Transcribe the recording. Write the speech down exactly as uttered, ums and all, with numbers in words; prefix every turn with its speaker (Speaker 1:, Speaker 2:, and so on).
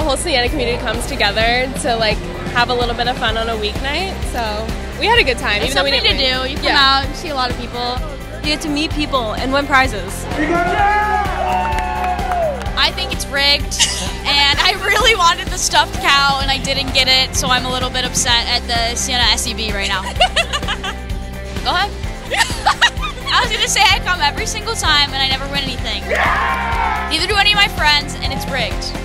Speaker 1: whole Siena community comes together to like have a little bit of fun on a weeknight. So we had a good time.
Speaker 2: It's
Speaker 1: even though we
Speaker 2: something
Speaker 1: didn't
Speaker 2: to
Speaker 1: win.
Speaker 2: do. You come
Speaker 1: Yeah.
Speaker 2: out, you see a lot of people.
Speaker 3: You get to meet people and win prizes.
Speaker 2: I think it's rigged, and I really wanted the stuffed cow, and I didn't get it, so I'm a little bit upset at the Siena S E B right now. Go ahead. I was gonna say I come every single time, and I never win anything. Neither do any of my friends, and it's rigged.